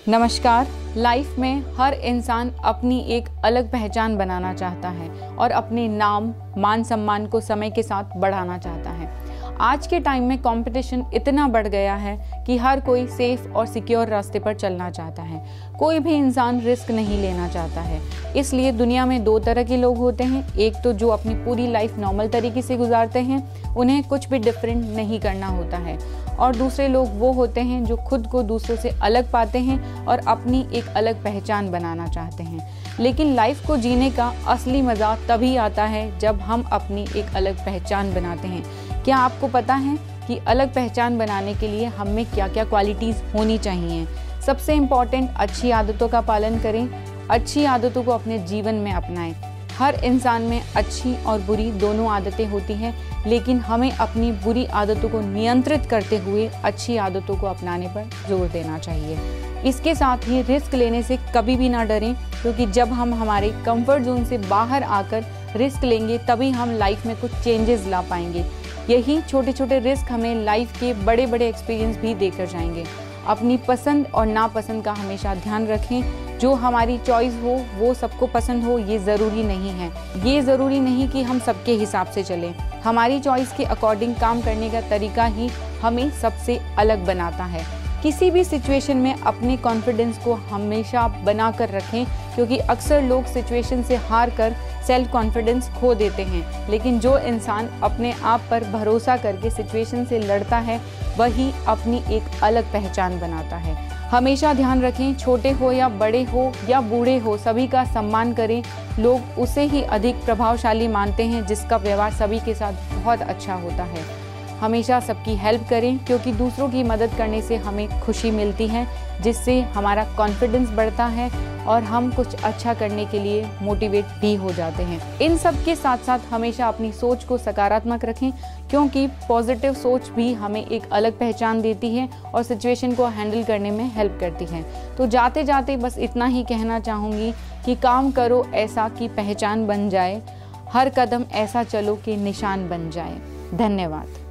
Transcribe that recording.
नमस्कार। लाइफ में हर इंसान अपनी एक अलग पहचान बनाना चाहता है और अपने नाम मान सम्मान को समय के साथ बढ़ाना चाहता है। आज के टाइम में कंपटीशन इतना बढ़ गया है कि हर कोई सेफ और सिक्योर रास्ते पर चलना चाहता है। कोई भी इंसान रिस्क नहीं लेना चाहता है। इसलिए दुनिया में दो तरह के लोग होते हैं। एक तो जो अपनी पूरी लाइफ नॉर्मल तरीके से गुजारते हैं, उन्हें कुछ भी डिफरेंट नहीं करना होता है, और दूसरे लोग वो होते हैं जो खुद को दूसरों से अलग पाते हैं और अपनी एक अलग पहचान बनाना चाहते हैं। लेकिन लाइफ को जीने का असली मज़ा तभी आता है जब हम अपनी एक अलग पहचान बनाते हैं। क्या आपको पता है कि अलग पहचान बनाने के लिए हम में क्या क्या क्वालिटीज़ होनी चाहिए? सबसे इम्पॉर्टेंट, अच्छी आदतों का पालन करें। अच्छी आदतों को अपने जीवन में अपनाएं। हर इंसान में अच्छी और बुरी दोनों आदतें होती हैं, लेकिन हमें अपनी बुरी आदतों को नियंत्रित करते हुए अच्छी आदतों को अपनाने पर जोर देना चाहिए। इसके साथ ही रिस्क लेने से कभी भी ना डरें, क्योंकि जब हम हमारे कंफर्ट जोन से बाहर आकर रिस्क लेंगे तभी हम लाइफ में कुछ चेंजेस ला पाएंगे। यही छोटे छोटे रिस्क हमें लाइफ के बड़े बड़े एक्सपीरियंस भी देकर जाएंगे। अपनी पसंद और नापसंद का हमेशा ध्यान रखें। जो हमारी चॉइस हो वो सबको पसंद हो, ये ज़रूरी नहीं है। ये ज़रूरी नहीं कि हम सबके हिसाब से चलें। हमारी चॉइस के अकॉर्डिंग काम करने का तरीका ही हमें सबसे अलग बनाता है। किसी भी सिचुएशन में अपने कॉन्फिडेंस को हमेशा बना कर रखें, क्योंकि अक्सर लोग सिचुएशन से हार कर सेल्फ कॉन्फिडेंस खो देते हैं। लेकिन जो इंसान अपने आप पर भरोसा करके सिचुएशन से लड़ता है, वही अपनी एक अलग पहचान बनाता है। हमेशा ध्यान रखें, छोटे हो या बड़े हो या बूढ़े हो, सभी का सम्मान करें। लोग उसे ही अधिक प्रभावशाली मानते हैं जिसका व्यवहार सभी के साथ बहुत अच्छा होता है। हमेशा सबकी हेल्प करें, क्योंकि दूसरों की मदद करने से हमें खुशी मिलती है, जिससे हमारा कॉन्फिडेंस बढ़ता है और हम कुछ अच्छा करने के लिए मोटिवेट भी हो जाते हैं। इन सब के साथ साथ हमेशा अपनी सोच को सकारात्मक रखें, क्योंकि पॉजिटिव सोच भी हमें एक अलग पहचान देती है और सिचुएशन को हैंडल करने में हेल्प करती है। तो जाते जाते बस इतना ही कहना चाहूँगी कि काम करो ऐसा कि पहचान बन जाए, हर कदम ऐसा चलो कि निशान बन जाए। धन्यवाद।